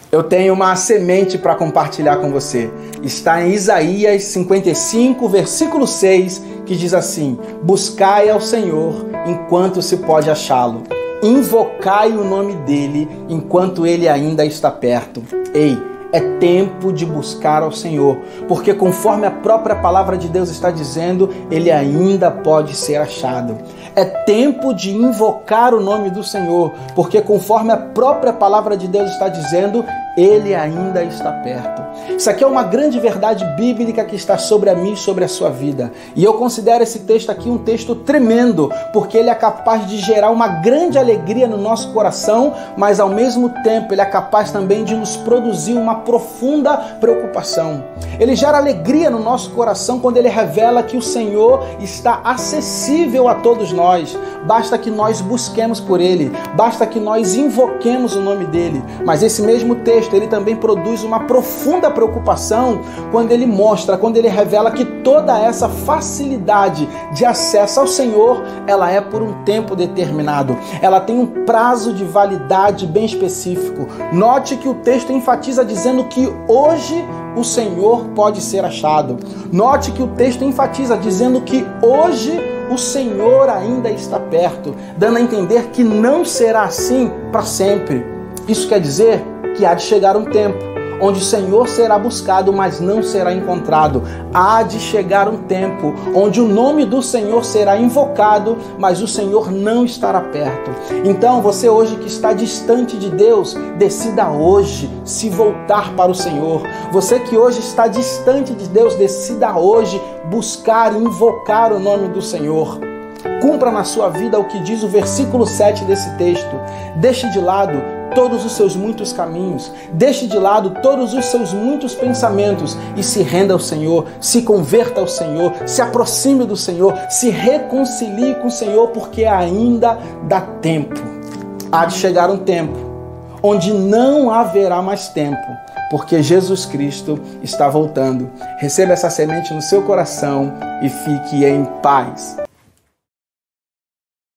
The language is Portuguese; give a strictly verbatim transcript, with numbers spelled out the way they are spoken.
Eu tenho uma semente para compartilhar com você. Está em Isaías cinquenta e cinco, versículo seis, que diz assim: buscai ao Senhor enquanto se pode achá-lo. Invocai o nome dele enquanto ele ainda está perto. Ei, é tempo de buscar ao Senhor, porque conforme a própria palavra de Deus está dizendo, ele ainda pode ser achado. É tempo de invocar o nome do Senhor, porque conforme a própria palavra de Deus está dizendo, ele ainda está perto. Isso aqui é uma grande verdade bíblica que está sobre a mim e sobre a sua vida. E eu considero esse texto aqui um texto tremendo, porque ele é capaz de gerar uma grande alegria no nosso coração, mas ao mesmo tempo ele é capaz também de nos produzir uma profunda preocupação. Ele gera alegria no nosso coração quando ele revela que o Senhor está acessível a todos nós. Basta que nós busquemos por ele, basta que nós invoquemos o nome dele. Mas esse mesmo texto, ele também produz uma profunda preocupação quando ele mostra, quando ele revela que toda essa facilidade de acesso ao Senhor, ela é por um tempo determinado. Ela tem um prazo de validade bem específico. Note que o texto enfatiza dizendo que hoje o Senhor pode ser achado. Note que o texto enfatiza dizendo que hoje o Senhor ainda está perto, dando a entender que não será assim para sempre. Isso quer dizer que há de chegar um tempo onde o Senhor será buscado, mas não será encontrado. Há de chegar um tempo onde o nome do Senhor será invocado, mas o Senhor não estará perto. Então, você hoje que está distante de Deus, decida hoje se voltar para o Senhor. Você que hoje está distante de Deus, decida hoje buscar e invocar o nome do Senhor. Cumpra na sua vida o que diz o versículo sete desse texto. Deixe de lado todos os seus muitos caminhos, deixe de lado todos os seus muitos pensamentos e se renda ao Senhor, se converta ao Senhor, se aproxime do Senhor, se reconcilie com o Senhor, porque ainda dá tempo. Há de chegar um tempo onde não haverá mais tempo, porque Jesus Cristo está voltando. Receba essa semente no seu coração e fique em paz.